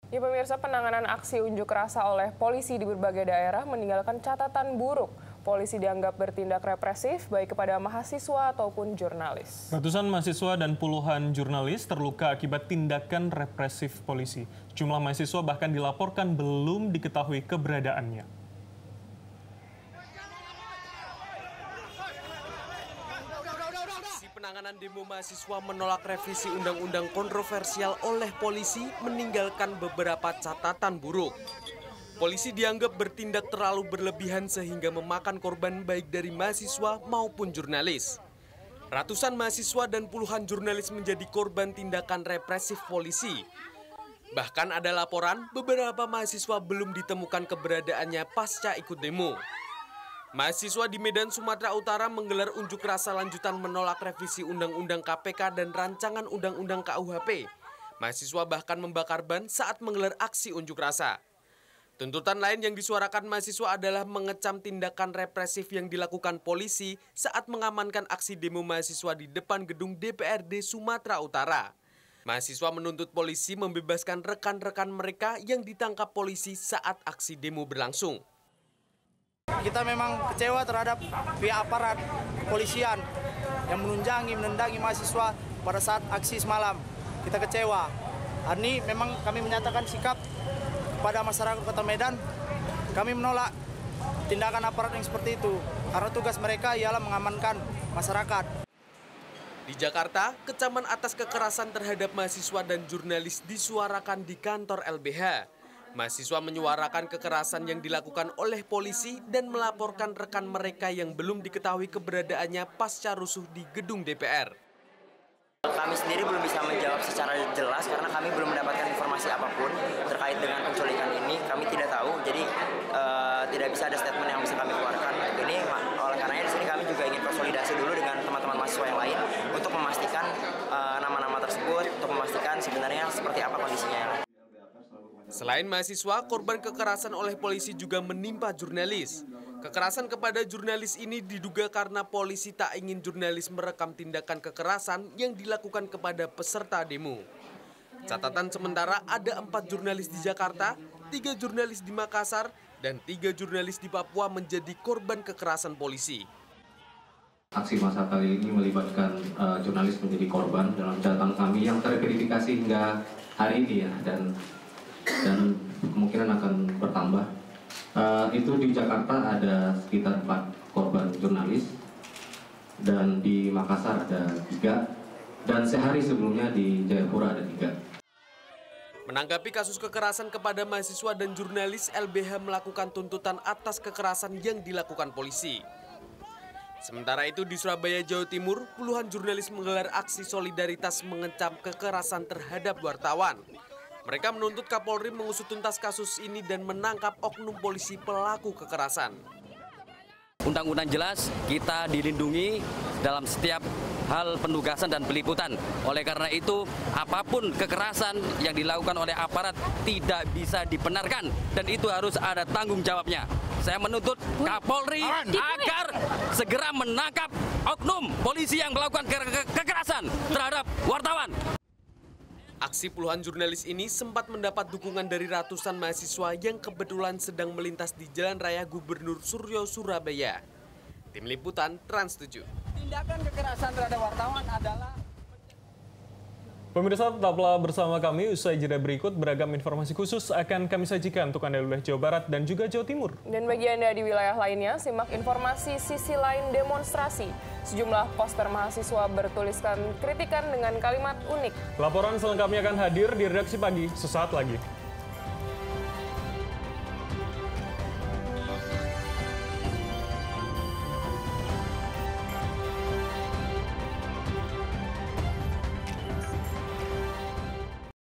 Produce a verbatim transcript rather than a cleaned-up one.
Ya pemirsa, penanganan aksi unjuk rasa oleh polisi di berbagai daerah meninggalkan catatan buruk. Polisi dianggap bertindak represif baik kepada mahasiswa ataupun jurnalis. Ratusan mahasiswa dan puluhan jurnalis terluka akibat tindakan represif polisi. Jumlah mahasiswa bahkan dilaporkan belum diketahui keberadaannya. Penanganan demo mahasiswa menolak revisi undang-undang kontroversial oleh polisi meninggalkan beberapa catatan buruk. Polisi dianggap bertindak terlalu berlebihan sehingga memakan korban baik dari mahasiswa maupun jurnalis. Ratusan mahasiswa dan puluhan jurnalis menjadi korban tindakan represif polisi. Bahkan ada laporan beberapa mahasiswa belum ditemukan keberadaannya pasca ikut demo. Mahasiswa di Medan, Sumatera Utara menggelar unjuk rasa lanjutan menolak revisi Undang-Undang K P K dan rancangan Undang-Undang K U H P. Mahasiswa bahkan membakar ban saat menggelar aksi unjuk rasa. Tuntutan lain yang disuarakan mahasiswa adalah mengecam tindakan represif yang dilakukan polisi saat mengamankan aksi demo mahasiswa di depan gedung D P R D Sumatera Utara. Mahasiswa menuntut polisi membebaskan rekan-rekan mereka yang ditangkap polisi saat aksi demo berlangsung. Kita memang kecewa terhadap pihak aparat kepolisian yang menunjangi, menendangi mahasiswa pada saat aksi semalam. Kita kecewa. Hari ini memang kami menyatakan sikap kepada masyarakat Kota Medan. Kami menolak tindakan aparat yang seperti itu, karena tugas mereka ialah mengamankan masyarakat. Di Jakarta, kecaman atas kekerasan terhadap mahasiswa dan jurnalis disuarakan di kantor L B H. Mahasiswa menyuarakan kekerasan yang dilakukan oleh polisi dan melaporkan rekan mereka yang belum diketahui keberadaannya pasca rusuh di gedung D P R. Kami sendiri belum bisa menjawab secara jelas karena kami belum mendapatkan informasi apapun terkait dengan penculikan ini. Kami tidak tahu, jadi uh, tidak bisa ada statement yang bisa kami keluarkan. Ini oleh karenanya di sini kami juga ingin konsolidasi dulu dengan teman-teman mahasiswa yang lain untuk memastikan nama-nama uh, tersebut, untuk memastikan sebenarnya seperti apa kondisinya. Selain mahasiswa, korban kekerasan oleh polisi juga menimpa jurnalis. Kekerasan kepada jurnalis ini diduga karena polisi tak ingin jurnalis merekam tindakan kekerasan yang dilakukan kepada peserta demo. Catatan sementara ada empat jurnalis di Jakarta, tiga jurnalis di Makassar, dan tiga jurnalis di Papua menjadi korban kekerasan polisi. Aksi massa kali ini melibatkan uh, jurnalis menjadi korban dalam catatan kami yang terverifikasi hingga hari ini ya, dan dan kemungkinan akan bertambah. Uh, itu di Jakarta ada sekitar empat korban jurnalis, dan di Makassar ada tiga, dan sehari sebelumnya di Jayapura ada tiga. Menanggapi kasus kekerasan kepada mahasiswa dan jurnalis, L B H melakukan tuntutan atas kekerasan yang dilakukan polisi. Sementara itu di Surabaya, Jawa Timur, puluhan jurnalis menggelar aksi solidaritas mengecam kekerasan terhadap wartawan. Mereka menuntut Kapolri mengusut tuntas kasus ini dan menangkap oknum polisi pelaku kekerasan. Undang-undang jelas, kita dilindungi dalam setiap hal penugasan dan peliputan. Oleh karena itu, apapun kekerasan yang dilakukan oleh aparat tidak bisa dibenarkan dan itu harus ada tanggung jawabnya. Saya menuntut Kapolri agar segera menangkap oknum polisi yang melakukan ke ke kekerasan terhadap wartawan. Aksi puluhan jurnalis ini sempat mendapat dukungan dari ratusan mahasiswa yang kebetulan sedang melintas di Jalan Raya Gubernur Suryo, Surabaya. Tim Liputan Trans tujuh. Tindakan kekerasan terhadap wartawan adalah... Pemirsa, tetaplah bersama kami. Usai jeda berikut, beragam informasi khusus akan kami sajikan untuk Anda di wilayah Jawa Barat dan juga Jawa Timur. Dan bagi Anda di wilayah lainnya, simak informasi sisi lain demonstrasi. Sejumlah poster mahasiswa bertuliskan kritikan dengan kalimat unik. Laporan selengkapnya akan hadir di redaksi pagi sesaat lagi.